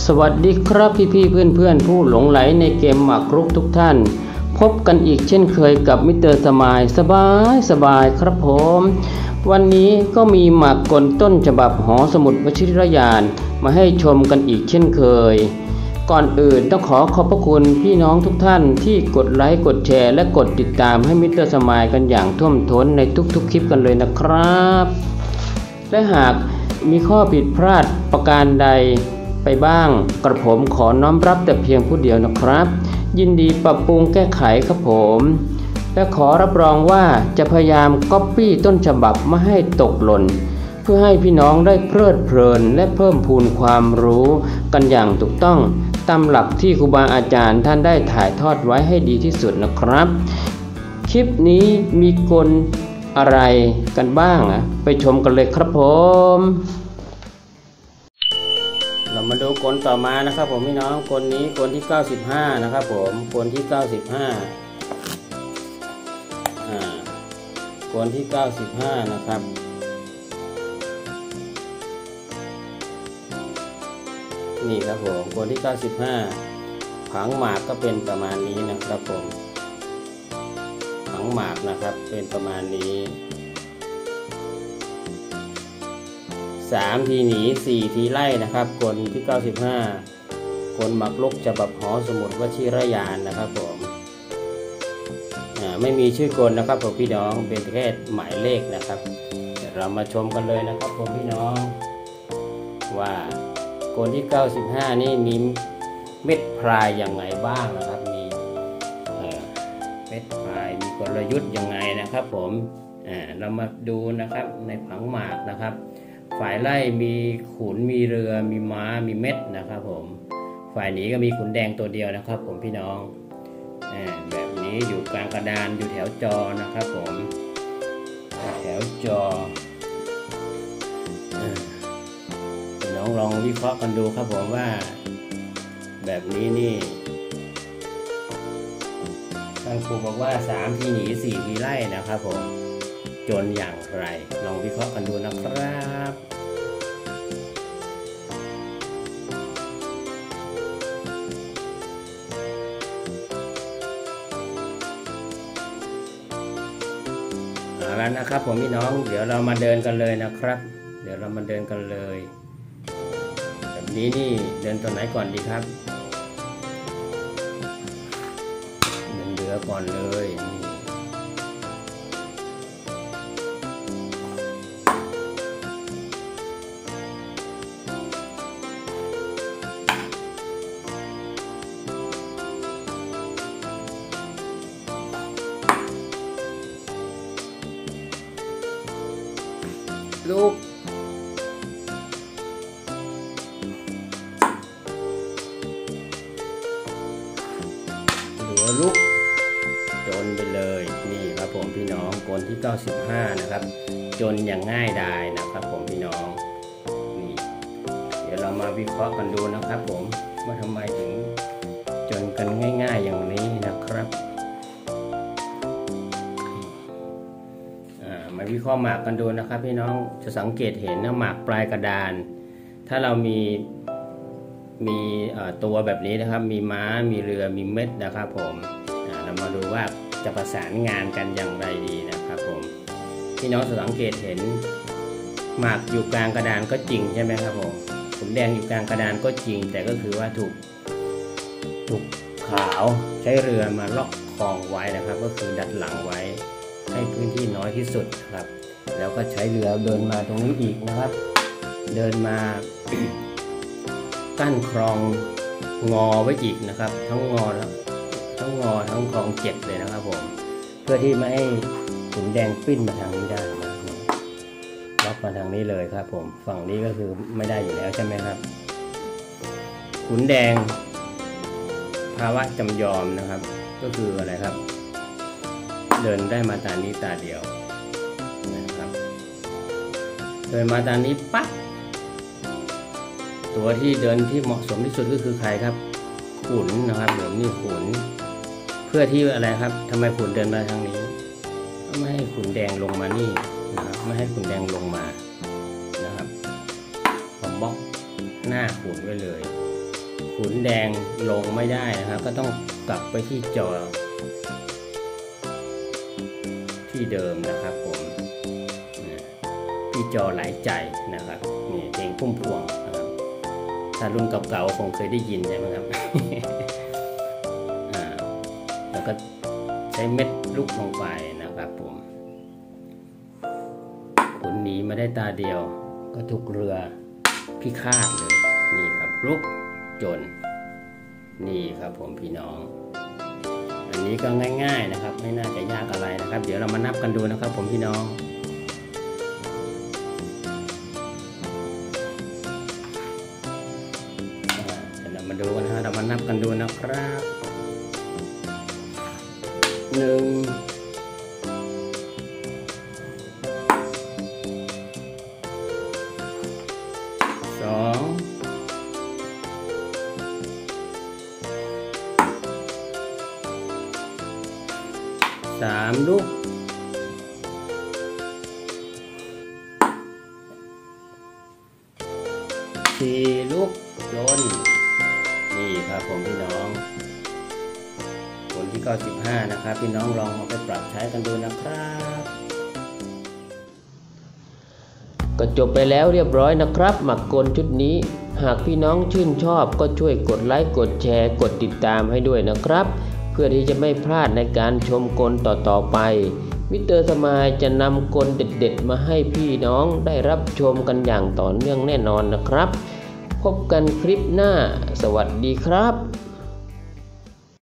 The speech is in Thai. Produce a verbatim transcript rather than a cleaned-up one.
สวัสดีครับพี่พี่เพื่อนเพื่อนผู้หลงไหลในเกมหมากรุกทุกท่านพบกันอีกเช่นเคยกับมิสเตอร์สมายสบายสบายครับผมวันนี้ก็มีหมากกลต้นฉบับหอสมุดวชิรยานมาให้ชมกันอีกเช่นเคยก่อนอื่นต้องขอขอบพระคุณพี่น้องทุกท่านที่กดไลค์กดแชร์และกดติดตามให้มิสเตอร์สมายกันอย่างท่วมท้นในทุกๆคลิปกันเลยนะครับและหากมีข้อผิดพลาดประการใดไปบ้างกระผมขอน้อมรับแต่เพียงผู้เดียวนะครับยินดีปรับปรุงแก้ไขครับผมและขอรับรองว่าจะพยายามก๊อปปี้ต้นฉบับไม่ให้ตกหล่นเพื่อให้พี่น้องได้เพลิดเพลินและเพิ่มพูนความรู้กันอย่างถูกต้องตามหลักที่ครูบาอาจารย์ท่านได้ถ่ายทอดไว้ให้ดีที่สุดนะครับคลิปนี้มีกลอะไรกันบ้างอ่ะไปชมกันเลยครับผมเรามาดูกลต่อมานะครับผมพี่น้องกลนี้กลที่เก้าสิบห้านะครับผมกลที่เก้าสิบห้าอ่ากลที่เก้าสิบห้านะครับนี่ครับผมกลที่เก้าสิบห้าผังหมากก็เป็นประมาณนี้นะครับผมผังหมากนะครับเป็นประมาณนี้สามทีหนีสี่ทีไล่นะครับกลที่เก้าสิบห้ากลหมากรุกฉบับหอสมุดวชิรยานนะครับผมอ่าไม่มีชื่อกลนะครับผมพี่น้องเป็นแค่หมายเลขนะครับเดี๋ยวเรามาชมกันเลยนะครับผมพี่น้องว่ากลที่เก้าสิบห้านี่มีเม็ดพรายยังไงบ้างนะครับมีเม็ดพรายมีกลยุทธ์ยังไงนะครับผมอ่าเรามาดูนะครับในผังหมากนะครับฝ่ายไล่มีขุนมีเรือมีม้ามีเม็ดนะครับผมฝ่ายหนีก็มีขุนแดงตัวเดียวนะครับผมพี่น้องอ่าแบบนี้อยู่กลางกระดานอยู่แถวจอนะครับผมแถวจอพี่น้องลองวิเคราะห์กันดูครับผมว่าแบบนี้นี่ท่านครูบอกว่าสามทีหนีสี่ทีไล่นะครับผมจนอย่างไรลองวิเคราะห์กันดูนะครับเอาละนะครับผมพี่น้องเดี๋ยวเรามาเดินกันเลยนะครับเดี๋ยวเรามาเดินกันเลยแบบนี้นี่เดินตัวไหนก่อนดีครับเดินเรือก่อนเลยลูกเหลือลูกจนไปเลยนี่ครับผมพี่น้องกลที่เก้าสิบห้านะครับจนอย่างง่ายดายนะครับผมพี่น้องนี่เดี๋ยวเรามาวิเคราะห์กันดูนะครับผมว่าทำไมถึงจนกันง่ายๆอย่างนี้นะครับมาวิเคราะห์หมากกันดูนะครับพี่น้องจะสังเกตเห็นนะหมากปลายกระดานถ้าเรามีมีตัวแบบนี้นะครับมีม้ามีเรือมีเม็ดนะครับผมเรามาดูว่าจะประสานงานกันอย่างไรดีนะครับผมพี่น้องจะสังเกตเห็นหมากอยู่กลางกระดานก็จริงใช่ไหมครับผมขุนแดงอยู่กลางกระดานก็จริงแต่ก็คือว่าถูกถูกขาวใช้เรือมาล็อกคลองไว้นะครับก็คือดัดหลังไว้ให้พื้นที่น้อยที่สุดครับแล้วก็ใช้เรือเดินมาตรงนี้อีกนะครับเดินมา กั้นคลองงอไว้อีกนะครับทั้งงอทั้งงอทั้งคลองเจ็ดเลยนะครับผมเพื่อที่ไม่ให้ขุนแดงปิ้นมาทางนี้ได้นะล็อกมาทางนี้เลยครับผมฝั่งนี้ก็คือไม่ได้อยู่แล้วใช่ไหมครับขุนแดงภาวะจำยอมนะครับก็คืออะไรครับเดินได้มาตานี้ตาเดียวนะครับเดินมาตานี้ปั๊บตัวที่เดินที่เหมาะสมที่สุดก็คือใครครับขุนนะครับเดี๋ยวนี้ขุนเพื่อที่อะไรครับทำไมขุนเดินมาทางนี้ไม่ให้ขุนแดงลงมานี่นะครับไม่ให้ขุนแดงลงมานะครับผมบล็อกหน้าขุนไว้เลยขุนแดงลงไม่ได้นะครับก็ต้องกลับไปที่จอที่เดิมนะครับผมที่จอหลายใจนะครับนี่เพลงพุ่มพวงนะครับถ้ารุ่นเก่าๆคงเคยได้ยินใช่ไหมครับ แล้วก็ใช้เม็ดลูกลงไปนะครับผมขุนหนีมาได้ตาเดียวก็ถูกเรือพิฆาตเลยนี่ครับลุกจนนี่ครับผมพี่น้องอันนี้ก็ง่ายๆนะครับไม่น่าจะยากอะไรนะครับเดี๋ยวเรามานับกันดูนะครับผมพี่น้องเดี๋ยวเรามาดูกันนะเรามานับกันดูนะครับหนึ่งสองสามลูกสี่ลูกโยนนี่ครับผมพี่น้องผลที่เก้าสิบห้านะครับพี่น้องลองเอาไปปรับใช้กันดูนะครับก็จบไปแล้วเรียบร้อยนะครับหมากกลชุดนี้หากพี่น้องชื่นชอบก็ช่วยกดไลค์กดแชร์กดติดตามให้ด้วยนะครับเพื่อที่จะไม่พลาดในการชมกลต่อๆไปมิสเตอร์สมายจะนำกลเด็ดๆมาให้พี่น้องได้รับชมกันอย่างต่อเนื่องแน่นอนนะครับพบกันคลิปหน้าสวัสดีครับ